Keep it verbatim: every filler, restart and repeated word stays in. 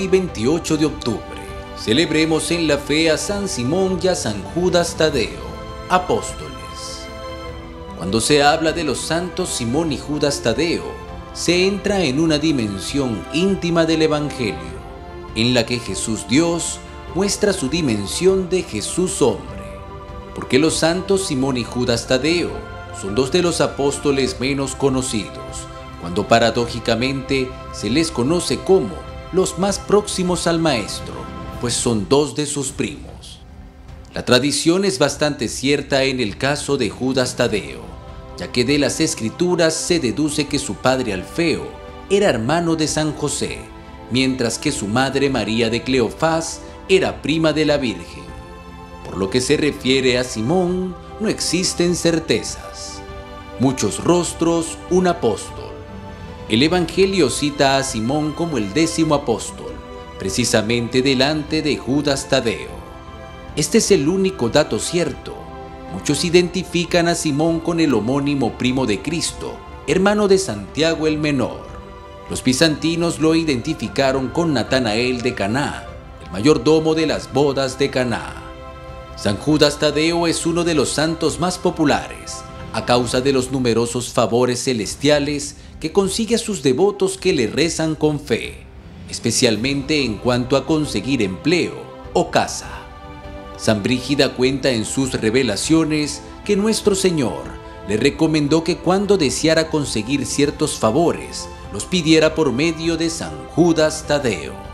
el veintiocho de octubre. Celebremos en la fe a San Simón y a San Judas Tadeo, apóstoles. Cuando se habla de los santos Simón y Judas Tadeo, se entra en una dimensión íntima del Evangelio, en la que Jesús Dios muestra su dimensión de Jesús hombre, porque los santos Simón y Judas Tadeo son dos de los apóstoles menos conocidos, cuando paradójicamente se les conoce como los más próximos al Maestro, pues son dos de sus primos. La tradición es bastante cierta en el caso de Judas Tadeo, ya que de las Escrituras se deduce que su padre Alfeo era hermano de San José, mientras que su madre María de Cleofás era prima de la Virgen. Por lo que se refiere a Simón, no existen certezas. Muchos rostros, un apóstol. El Evangelio cita a Simón como el décimo apóstol, precisamente delante de Judas Tadeo. Este es el único dato cierto. Muchos identifican a Simón con el homónimo primo de Cristo, hermano de Santiago el Menor. Los bizantinos lo identificaron con Natanael de Caná, el mayordomo de las bodas de Caná. San Judas Tadeo es uno de los santos más populares, a causa de los numerosos favores celestiales que consigue a sus devotos que le rezan con fe, especialmente en cuanto a conseguir empleo o casa. San Brígida cuenta en sus revelaciones que nuestro Señor le recomendó que cuando deseara conseguir ciertos favores, los pidiera por medio de San Judas Tadeo.